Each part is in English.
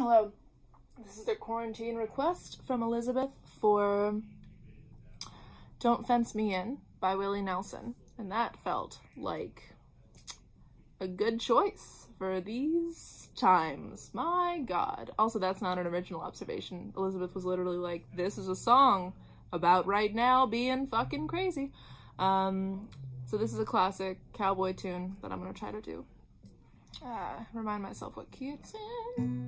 Hello, this is a quarantine request from Elizabeth for Don't Fence Me In by Willie Nelson, and that felt like a good choice for these times. My God. Also, that's not an original observation. Elizabeth was literally like, this is a song about right now being fucking crazy. So this is a classic cowboy tune that I'm gonna try to do. Remind myself what key it's in.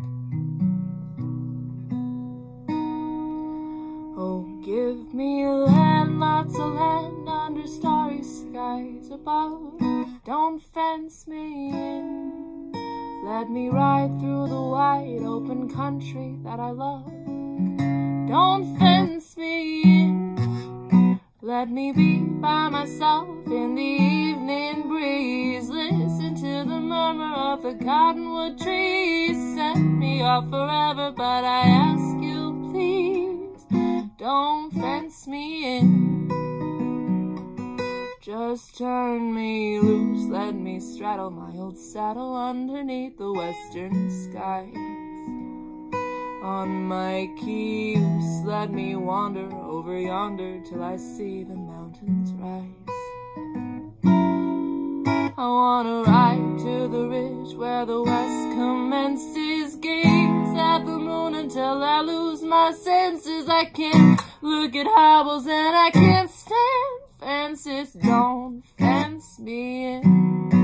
Oh, give me land, lots of land under starry skies above. Don't fence me in. Let me ride through the wide open country that I love. Don't fence me in. Let me be by myself in the evening breeze. Listen to the murmur of the cottonwood trees. Send me off forever, but I ask you please, don't fence me in. Just turn me loose, let me straddle my old saddle underneath the western skies. On my cayuse, let me wander over yonder till I see the mountains rise. I wanna ride to the ridge where the west commences, gaze at the moon until I lose my senses. I can't look at hobbles and I can't stand fences. Don't fence me in.